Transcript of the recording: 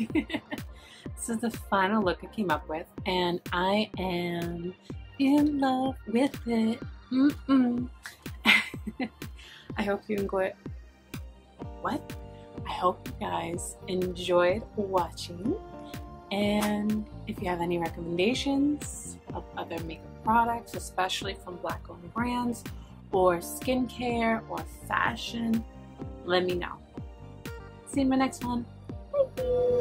This is the final look I came up with, and I am in love with it. I hope you enjoyed. What? I hope you guys enjoyed watching. And if you have any recommendations of other makeup products, especially from Black-owned brands, or skincare, or fashion, let me know. See you in my next one. Bye.